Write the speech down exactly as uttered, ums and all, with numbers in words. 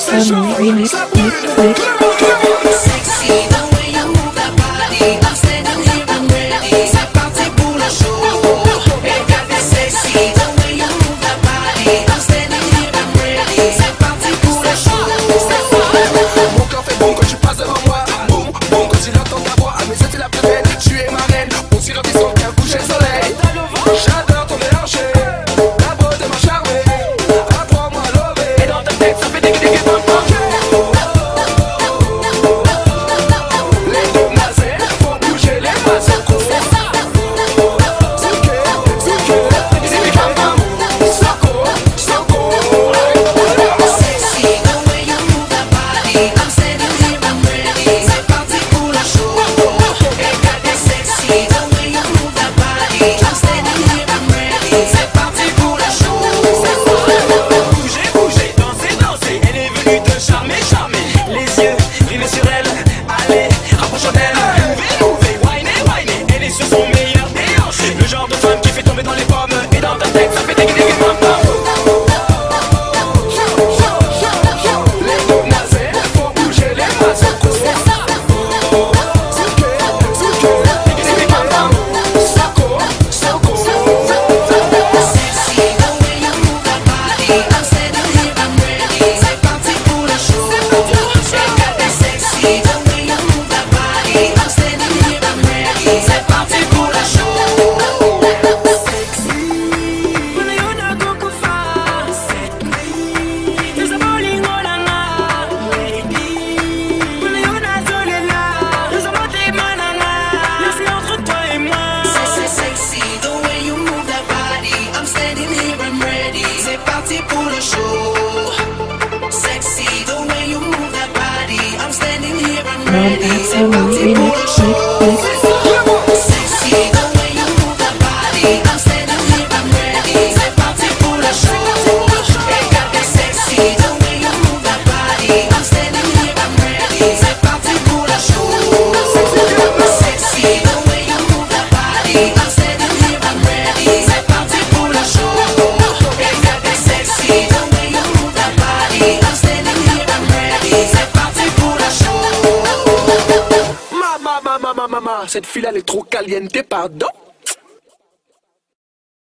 Summer remix, mix, mix. Sexy, the way you move that body, I'm standing here, I'm ready. C'est parti pour le show. Regardez sexy, the way you move that body, I'm standing here, I'm ready. C'est parti pour le show. Mon cœur fait bon quand tu passes devant moi. Boum, boum, quand il entend ta voix. À mes yeux t'es la plus belle, tu es ma reine. On s'y ravissant qu'un coucher le soleil. J'adore ton mélanger, la beauté m'a charmé. Apprends-moi à lover. Et dans ta tête ça fait des guides et bam bam. Summer remix, mix, mix. Cette fille elle est trop caliente, pardon.